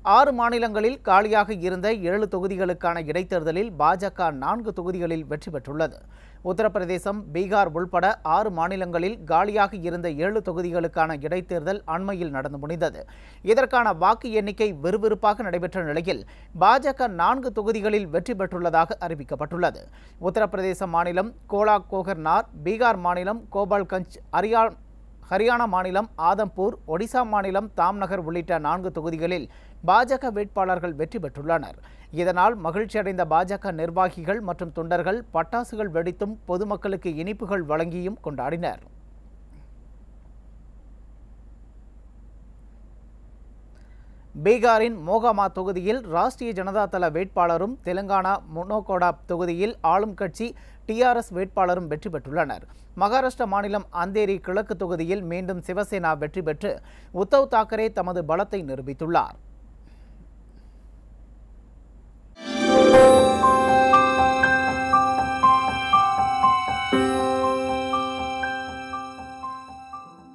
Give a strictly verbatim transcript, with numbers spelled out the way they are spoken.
ஆறு மாநிலங்களில் காலியாக இருந்த ஏழு தொகுதிகளுக்கான இடைத்தேர்தலில் பாஜக நான்கு தொகுதிகளில் வெற்றி பெற்றுள்ளது. உத்தரப்பிரதேசம், பீகார் உள்பட ஆறு மாநிலங்களில் காலியாக இருந்த ஏழு தொகுதிகளுக்கான இடைத்தேர்தல் அண்மையில் நடந்து முடிந்தது. இதற்கான வாக்கு எண்ணிக்கை விறுவிறுப்பாக நடைபெற்ற நிலையில் பாஜக நான்கு தொகுதிகளில் வெற்றி பெற்றுள்ளதாக அறிவிக்கப்பட்டுள்ளது. உத்தரப்பிரதேச மாநிலம் கோலாகோகர்னார், பீகார் மாநிலம் கோபால்கஞ்ச், ஹரியா ஹரியானா மாநிலம் ஆதம்பூர், ஒடிசா மாநிலம் தாம்நகர் உள்ளிட்ட நான்கு தொகுதிகளில் பாஜக வேட்பாளர்கள் வெற்றி பெற்றுள்ளனர். இதனால் மகிழ்ச்சியடைந்த பாஜக நிர்வாகிகள் மற்றும் தொண்டர்கள் பட்டாசுகள் வெடித்தும் பொதுமக்களுக்கு இனிப்புகள் வழங்கியும் கொண்டாடினர். பீகாரின் மோகாமா தொகுதியில் ராஷ்டிரிய ஜனதா தள வேட்பாளரும், தெலுங்கானா முனோகோடா தொகுதியில் ஆளும் கட்சி டிஆர்எஸ் வேட்பாளரும் வெற்றி பெற்றுள்ளனர். மகாராஷ்டிரா மாநிலம் அந்தேரி கிழக்கு தொகுதியில் மீண்டும் சிவசேனா வெற்றி பெற்று உத்தவ் தாக்கரே தமது பலத்தை நிரூபித்துள்ளார்.